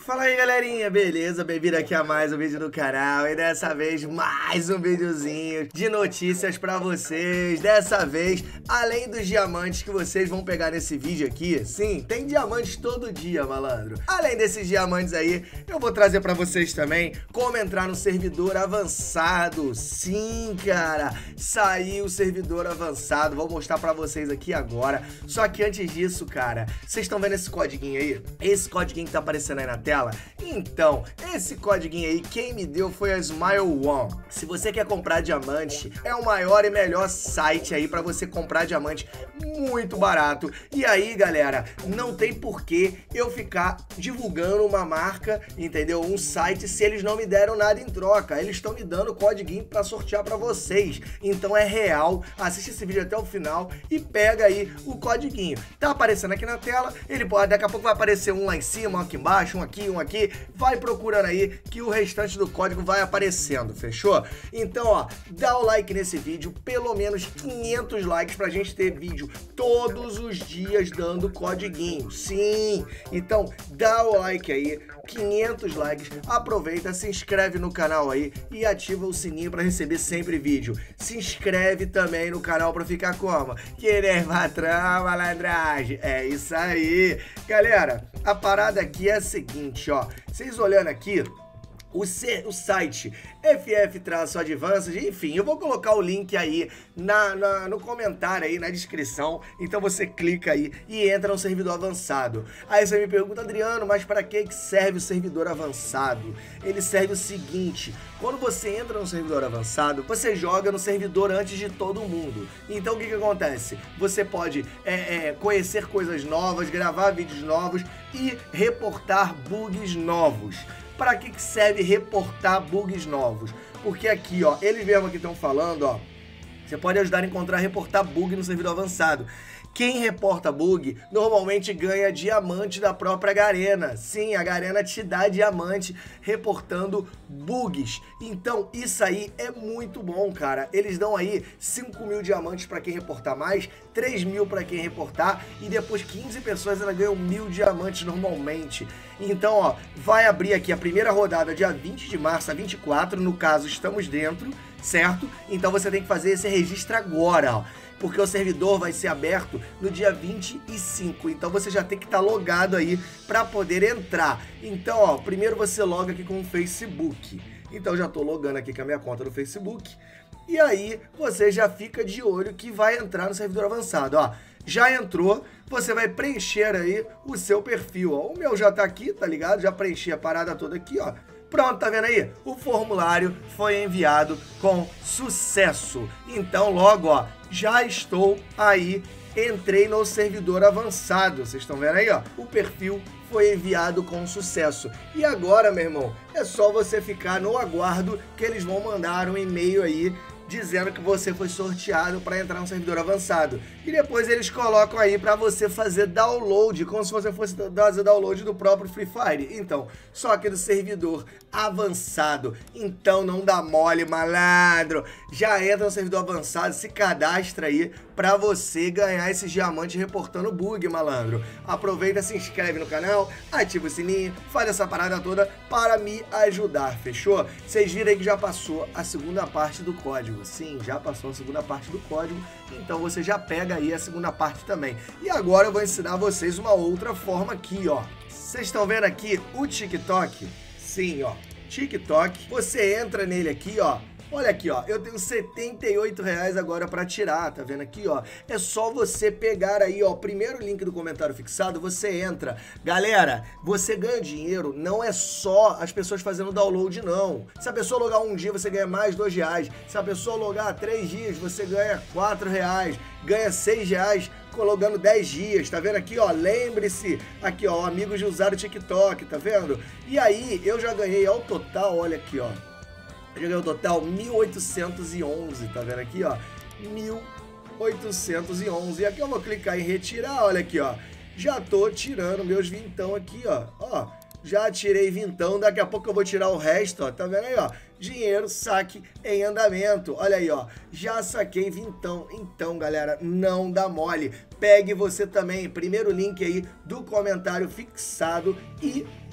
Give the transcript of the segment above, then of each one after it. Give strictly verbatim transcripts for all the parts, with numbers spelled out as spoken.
Fala aí, galerinha, beleza? Bem-vindo aqui a mais um vídeo do canal e dessa vez mais um videozinho de notícias pra vocês. Dessa vez, além dos diamantes que vocês vão pegar nesse vídeo aqui, sim, tem diamantes todo dia, malandro. Além desses diamantes aí, eu vou trazer pra vocês também como entrar no servidor avançado. Sim, cara, saiu o servidor avançado, vou mostrar pra vocês aqui agora. Só que antes disso, cara, vocês estão vendo esse codiguinho aí? Esse codiguinho que tá aparecendo aí na tela? Então, esse codiguinho aí, quem me deu foi a Smile One. Se você quer comprar diamante, é o maior e melhor site aí pra você comprar diamante muito barato. E aí, galera, não tem porquê eu ficar divulgando uma marca, entendeu? Um site se eles não me deram nada em troca. Eles estão me dando o codiguinho pra sortear pra vocês. Então é real. Assiste esse vídeo até o final e pega aí o codiguinho. Tá aparecendo aqui na tela, ele pode, daqui a pouco vai aparecer um lá em cima, um aqui embaixo, um aqui, um aqui. Vai procurando aí que o restante do código vai aparecendo, fechou? Então, ó, dá o like nesse vídeo, pelo menos quinhentos likes pra gente ter vídeo todos os dias dando codiguinho. Sim! Então, dá o like aí, quinhentos likes, aproveita, se inscreve no canal aí e ativa o sininho pra receber sempre vídeo. Se inscreve também no canal pra ficar como? Querer patrão, malandragem. É isso aí. Galera, a parada aqui é a seguinte, ó. Vocês olhando aqui, o, C, o site F F-Advanced, enfim, eu vou colocar o link aí na, na, no comentário aí, na descrição, então você clica aí e entra no servidor avançado. Aí você me pergunta, Adriano, mas para que serve o servidor avançado? Ele serve o seguinte, quando você entra no servidor avançado, você joga no servidor antes de todo mundo. Então o que que acontece? Você pode é, é, conhecer coisas novas, gravar vídeos novos e reportar bugs novos. Para que que serve reportar bugs novos? Porque aqui, ó, eles mesmo aqui estão falando, ó, você pode ajudar a encontrar, reportar bug no servidor avançado. Quem reporta bug normalmente ganha diamante da própria Garena. Sim, a Garena te dá diamante reportando bugs. Então isso aí é muito bom, cara. Eles dão aí cinco mil diamantes para quem reportar mais, três mil para quem reportar e depois quinze pessoas ainda ganham mil diamantes normalmente. Então, ó, vai abrir aqui a primeira rodada dia vinte de março a vinte e quatro, no caso estamos dentro, certo? Então você tem que fazer esse registro agora, ó. Porque o servidor vai ser aberto no dia vinte e cinco, então você já tem que estar logado aí para poder entrar. Então, ó, primeiro você loga aqui com o Facebook. Então já estou logando aqui com a minha conta do Facebook. E aí você já fica de olho que vai entrar no servidor avançado, ó. Já entrou, você vai preencher aí o seu perfil, ó. O meu já tá aqui, tá ligado? Já preenchi a parada toda aqui, ó. Pronto, tá vendo aí? O formulário foi enviado com sucesso. Então, logo, ó, já estou aí, entrei no servidor avançado. Vocês estão vendo aí, ó? O perfil foi enviado com sucesso. E agora, meu irmão, é só você ficar no aguardo que eles vão mandar um e-mail aí dizendo que você foi sorteado para entrar no servidor avançado. E depois eles colocam aí para você fazer download, como se você fosse fazer download do próprio Free Fire. Então, só que do servidor avançado. Então não dá mole, malandro. Já entra no servidor avançado, se cadastra aí para você ganhar esses diamantes reportando bug, malandro. Aproveita, se inscreve no canal, ativa o sininho, faz essa parada toda para me ajudar, fechou? Vocês viram aí que já passou a segunda parte do código. Sim, já passou a segunda parte do código, então você já pega aí a segunda parte também. E agora eu vou ensinar vocês uma outra forma aqui, ó. Vocês estão vendo aqui o TikTok? Sim, ó, TikTok. Você entra nele aqui, ó. Olha aqui, ó, eu tenho setenta e oito reais agora pra tirar, tá vendo aqui, ó? É só você pegar aí, ó, o primeiro link do comentário fixado, você entra. Galera, você ganha dinheiro, não é só as pessoas fazendo download, não. Se a pessoa logar um dia, você ganha mais dois reais. Se a pessoa logar três dias, você ganha quatro reais. Ganha seis reais logando dez dias, tá vendo aqui, ó? Lembre-se, aqui, ó, amigos de usar o TikTok, tá vendo? E aí, eu já ganhei ao total, olha aqui, ó. Eu ganhei o total mil oitocentos e onze, tá vendo aqui, ó? mil oitocentos e onze. E aqui eu vou clicar em retirar, olha aqui, ó. Já tô tirando meus vintão aqui, ó. Ó, já tirei vintão, daqui a pouco eu vou tirar o resto, ó. Tá vendo aí, ó? Dinheiro, saque em andamento. Olha aí, ó. Já saquei vintão. Então, galera, não dá mole. Pegue você também, primeiro link aí do comentário fixado e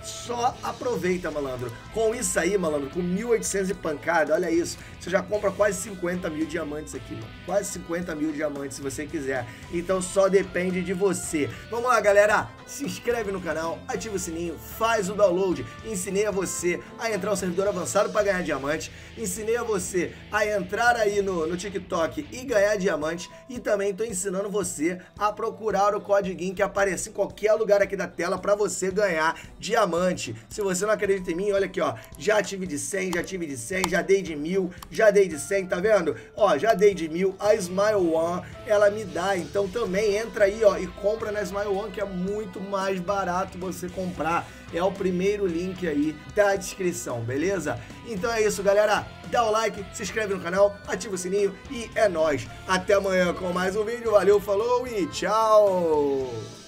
só aproveita, malandro. Com isso aí, malandro, com mil e oitocentos de pancada, olha isso, você já compra quase cinquenta mil diamantes aqui, mano. Quase cinquenta mil diamantes, se você quiser. Então só depende de você. Vamos lá, galera. Se inscreve no canal, ativa o sininho, faz o download. Ensinei a você a entrar no servidor avançado para ganhar diamante. Ensinei a você a entrar aí no, no TikTok e ganhar diamante. E também tô ensinando você a procurar o código que aparece em qualquer lugar aqui da tela para você ganhar diamante. Se você não acredita em mim, olha aqui, ó. Já tive de cem, já tive de cem, já dei de mil, já dei de cem, tá vendo? Ó, já dei de mil. A Smile One, ela me dá. Então também entra aí, ó, e compra na Smile One, que é muito mais barato você comprar. É o primeiro link aí da descrição, beleza? Então é isso, galera. Dá o like, se inscreve no canal, ativa o sininho e é nóis. Até amanhã com mais um vídeo. Valeu, falou e tchau!